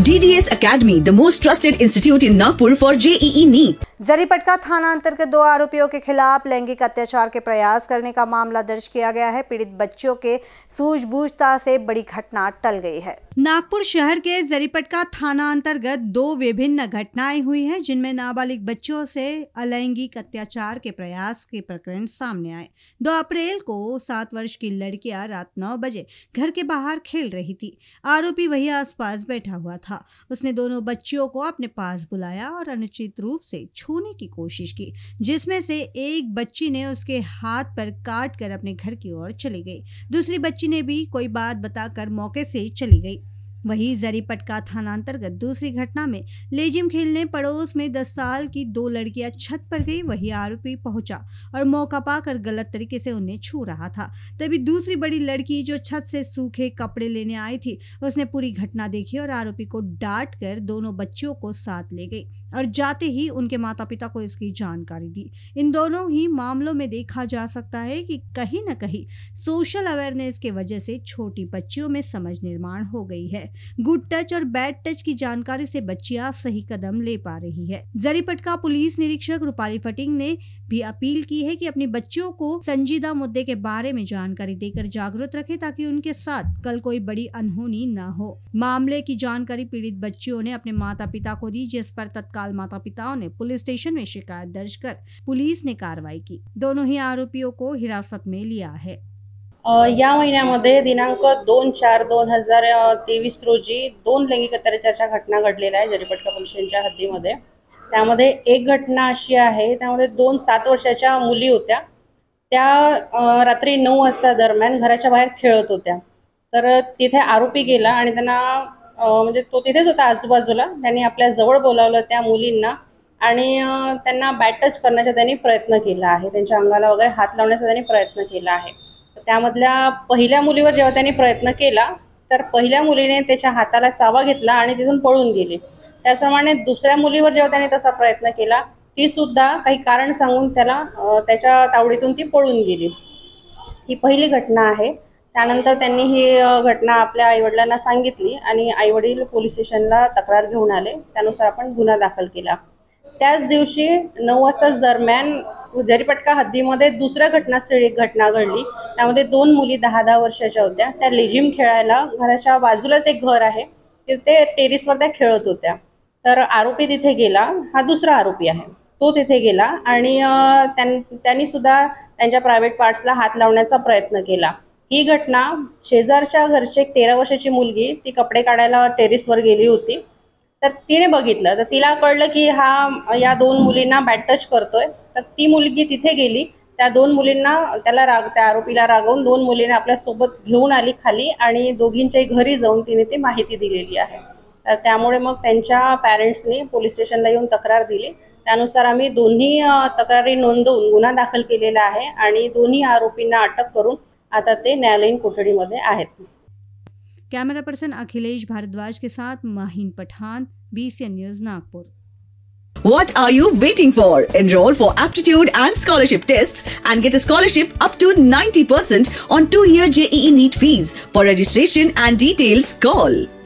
DDS Academy, the most trusted institute in Nagpur for JEE NEET. Jaripatka थाना अंतर्गत 2 आरोपियों के खिलाफ लैंगिक अत्याचार के प्रयास करने का मामला दर्ज किया गया है। पीड़ित बच्चों के सूझबूझता से बड़ी घटना टल गई है। नागपुर शहर के जरीपटका थाना अंतर्गत 2 विभिन्न घटनाएं हुई हैं, जिनमें नाबालिग बच्चों से अलैंगिक अत्याचार के प्रयास के प्रकरण सामने आए। 2 अप्रैल को 7 वर्ष की लड़कियां रात 9 बजे घर के बाहर खेल रही थी। आरोपी वही आसपास बैठा हुआ था। उसने दोनों बच्चियों को अपने पास बुलाया और अनुचित रूप से छूने की कोशिश की, जिसमें से एक बच्ची ने उसके हाथ पर काट कर अपने घर की ओर चली गई। दूसरी बच्ची ने भी कोई बात बताकर मौके से चली गई। वहीं जरीपटका थाना अंतर्गत दूसरी घटना में लेजिम खेलने पड़ोस में 10 साल की 2 लड़कियां छत पर गई। वही आरोपी पहुंचा और मौका पाकर गलत तरीके से उन्हें छू रहा था। तभी दूसरी बड़ी लड़की जो छत से सूखे कपड़े लेने आई थी, उसने पूरी घटना देखी और आरोपी को डांट कर दोनों बच्चियों को साथ ले गई और जाते ही उनके माता पिता को इसकी जानकारी दी। इन दोनों ही मामलों में देखा जा सकता है कि कहीं न कहीं सोशल अवेयरनेस की वजह से छोटी बच्चियों में समझ निर्माण हो गई है। गुड टच और बैड टच की जानकारी से बच्चियां सही कदम ले पा रही है। जरीपटका पुलिस निरीक्षक रूपाली फटिंग ने भी अपील की है कि अपनी बच्चियों को संजीदा मुद्दे के बारे में जानकारी देकर जागरूक रखें, ताकि उनके साथ कल कोई बड़ी अनहोनी न हो। मामले की जानकारी पीड़ित बच्चियों ने अपने माता पिता को दी, जिस पर तत्काल माता पिताओं ने पुलिस स्टेशन में शिकायत दर्ज कर पुलिस ने कार्रवाई की। दोनों ही आरोपियों को हिरासत में लिया है। या महिन्यामध्ये दिनांक 2/4/2023 रोजी 2 लैंगिक अत्याचाराच्या घटना घडलेल्या आहे जरीपटका पोलीस स्टेशनच्या हद्दीमध्ये। त्यामध्ये एक घटना अशी आहे, त्यामध्ये 2 7 वर्षाच्या मुली होत्या। त्या रात्री 9 वाजता दरम्यान घराच्या बाहेर खेळत होत्या। तर तिथे आरोपी गेला आणि त्यांना म्हणजे तो तिथेच होता आजूबाजूला। त्यांनी आपल्या जवळ बोलावलं त्या मुलींना आणि त्यांना बॅड टच करण्याचा त्यांनी प्रयत्न केला आहे। त्यांच्या अंगाला वगैरे हात लावण्याचा त्यांनी प्रयत्न केला आहे। त्यामधल्या पहिल्या मुलीवर जेव्हा त्यांनी प्रयत्न केला, तर पहिल्या मुलीने त्याच्या हाताला चावा घेतला आणि तिथून पळून गेली। त्याचप्रमाणे दुसऱ्या मुलीवर जेव्हा त्यांनी तसा प्रयत्न केला, ती सुद्धा काही कारण सांगून त्याला त्याच्या तावडीतून ती पळून गेली। ही पहिली घटना आहे। त्यानंतर त्यांनी ही घटना आपल्या आईवडिलांना सांगितली आणि आईवडील पोलीस स्टेशनला तक्रार घेऊन आले। त्यानुसार आपण गुन्हा दाखल केला। त्याच दिवशी 9 वाजता दरम्यान जरीपटका हद्दीमध्ये दुसऱ्या घटनास्थळी एक घटना घडली। त्यामध्ये 2 मुली 10-10 वर्षाच्या होत्या। त्या लेजिम खेळायला घराच्या बाजूलाच एक घर आहे, तिथे टेरेसवर त्या खेळत होत्या। तर आरोपी तिथे गेला, हा दुसरा आरोपी आहे, तो तिथे गेला आणि त्यांनी सुद्धा त्यांच्या प्रायव्हेट पार्ट्सला हात लावण्याचा प्रयत्न केला। ही घटना शेजारच्या घरची एक 13 वर्षाची मुलगी ती कपडे काढायला टेरेसवर गेली होती। तर तिने बघितलं, तर तिला कळलं की हा या 2 मुलींना बॅड टच करतोय। तर ती मुलगी तिथे गेली, त्या 2 मुलींना त्या आरोपीला रागवून 2 मुलींना आपल्या सोबत घेऊन आली खाली आणि दोघींच्याही घरी जाऊन तिने ती माहिती दिलेली आहे। तर त्यामुळे मग त्यांच्या पॅरेंट्सनी पोलीस स्टेशनला येऊन तक्रार दिली। त्यानुसार आम्ही दोन्ही तक्रारी नोंदवून गुन्हा दाखल केलेला आहे आणि दोन्ही आरोपींना अटक करून आता ते न्यायालयीन कोठडीमध्ये आहेत। कैमरा पर्सन अखिलेश भारद्वाज के साथ Maheen Pathan, BCN news Nagpur. What are you waiting for? Enroll for aptitude and scholarship tests and get a scholarship up to 90% on 2-year JEE NEET fees. For registration and details, call